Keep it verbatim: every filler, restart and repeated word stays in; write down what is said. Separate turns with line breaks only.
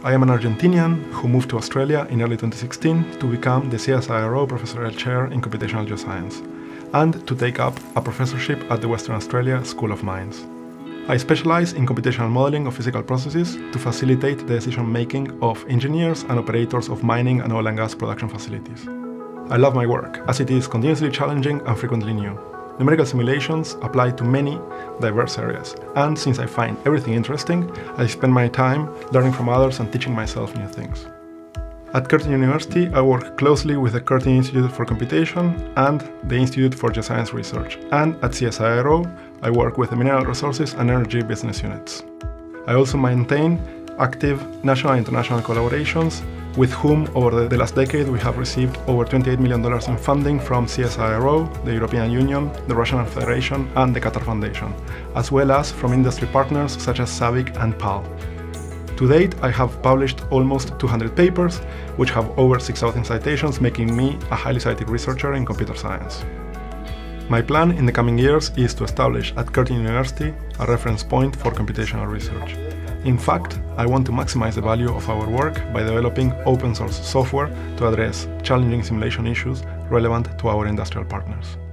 I am an Argentinian who moved to Australia in early twenty sixteen to become the C S I R O Professorial Chair in Computational Geoscience and to take up a professorship at the Western Australia School of Mines. I specialize in computational modeling of physical processes to facilitate the decision-making of engineers and operators of mining and oil and gas production facilities. I love my work, as it is continuously challenging and frequently new. Numerical simulations apply to many diverse areas, and since I find everything interesting, I spend my time learning from others and teaching myself new things. At Curtin University, I work closely with the Curtin Institute for Computation and the Institute for Geoscience Research, and at C S I R O, I work with the Mineral Resources and Energy business units. I also maintain active national and international collaborations, with whom over the last decade we have received over twenty-eight million dollars in funding from C S I R O, the European Union, the Russian Federation and the Qatar Foundation, as well as from industry partners such as SABIC and P A L. To date, I have published almost two hundred papers, which have over six thousand citations, making me a highly cited researcher in computer science. My plan in the coming years is to establish at Curtin University a reference point for computational research. In fact, I want to maximize the value of our work by developing open source software to address challenging simulation issues relevant to our industrial partners.